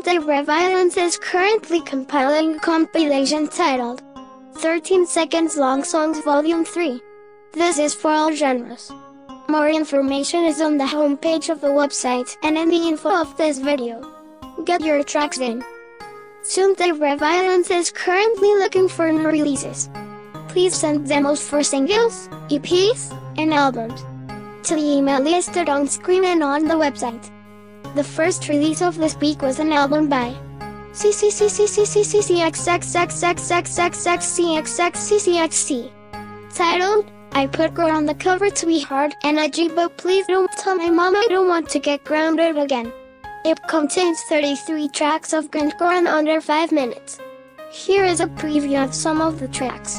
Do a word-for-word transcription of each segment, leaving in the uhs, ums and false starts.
Sunday Reviolence is currently compiling a compilation titled thirteen Seconds Long Songs Volume three. This is for all genres. More information is on the homepage of the website and in the info of this video. Get your tracks in. Sunday Reviolence is currently looking for new releases. Please send demos for singles, E Ps, and albums to the email listed on screen and on the website. The first release of this week was an album by C C C C C C C C X X X X X X X C X X C C X T, titled I Put Girl on the Cover to Be Hard and I G, but please don't tell my mom I don't want to get grounded again. It contains thirty-three tracks of grindcore in under five minutes. Here is a preview of some of the tracks.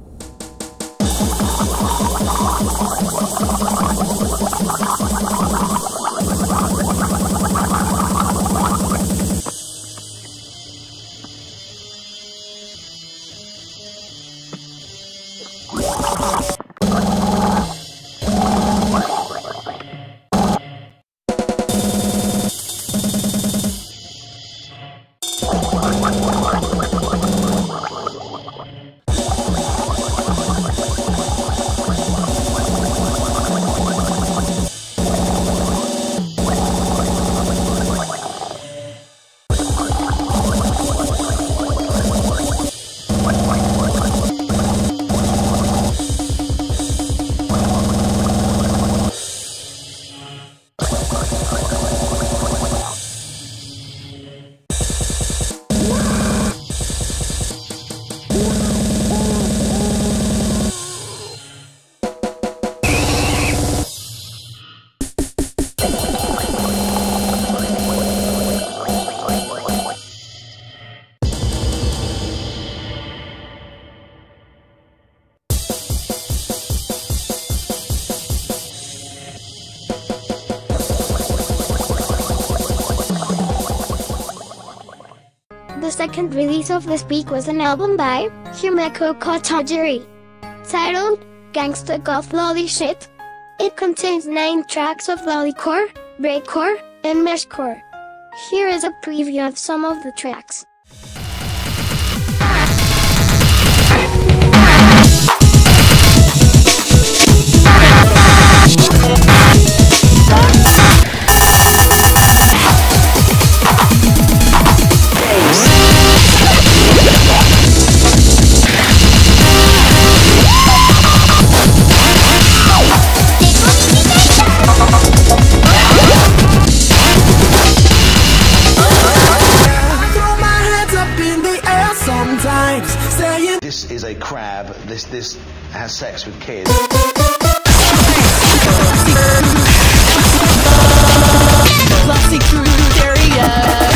The second release of this week was an album by Himeko Katajiri, titled Gangsta Goth Lolly Shit. It contains nine tracks of lollycore, breakcore, and meshcore. Here is a preview of some of the tracks. This is a crab. This this has sex with kids. Glossy cruise area.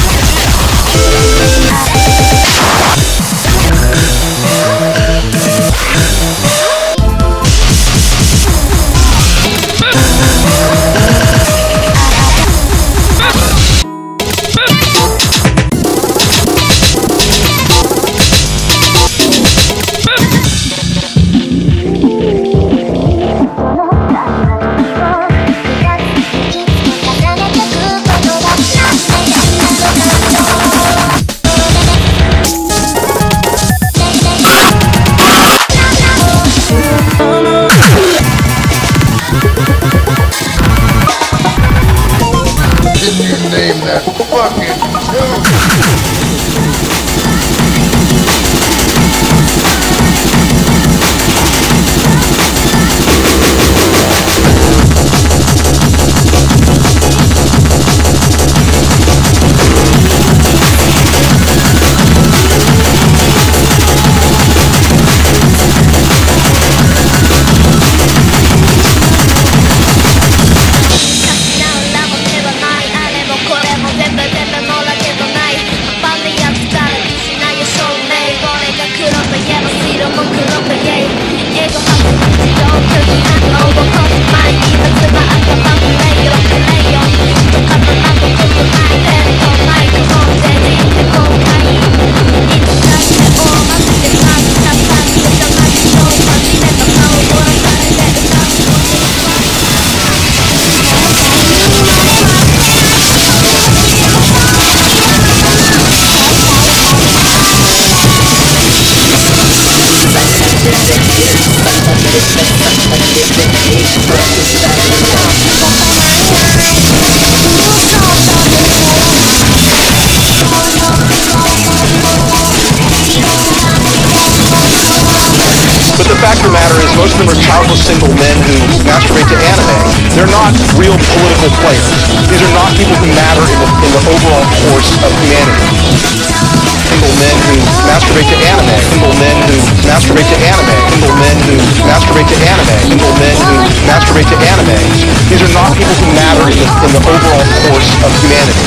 But the fact of the matter is, most of them are childless single men who masturbate to anime. They're not real political players. These are not people who matter in the, in the overall course of humanity. Single men who masturbate to anime. Single men who masturbate to anime. Single men who masturbate to anime. Single men who masturbate to anime. These are not people who matter in the, in the overall course of humanity.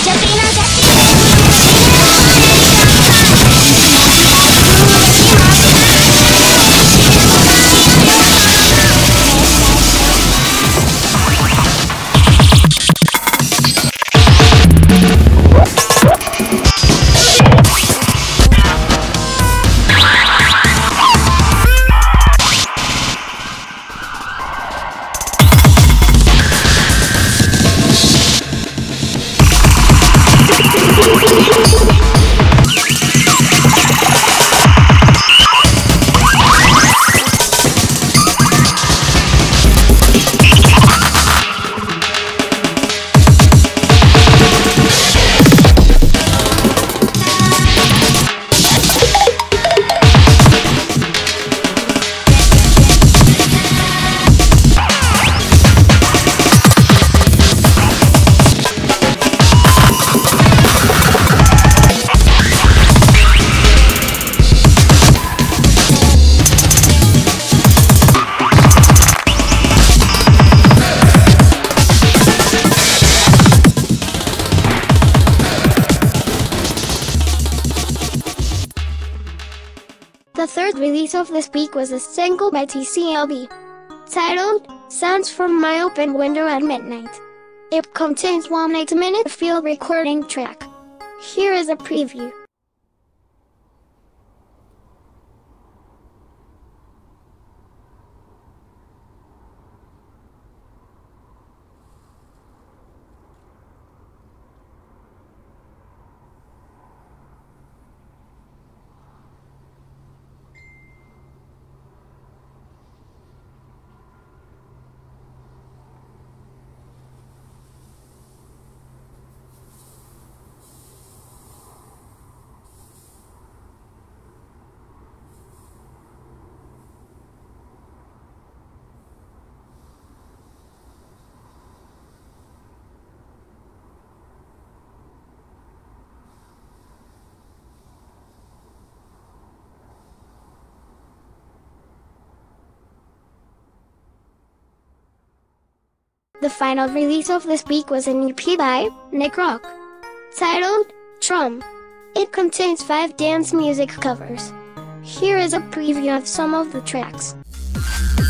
The third release of this week was a single by T C L B, titled Sounds from My Open Window at Midnight. It contains one eight minute field recording track. Here is a preview. The final release of this week was an E P by Nick Rock, titled Trum. It contains five dance music covers. Here is a preview of some of the tracks.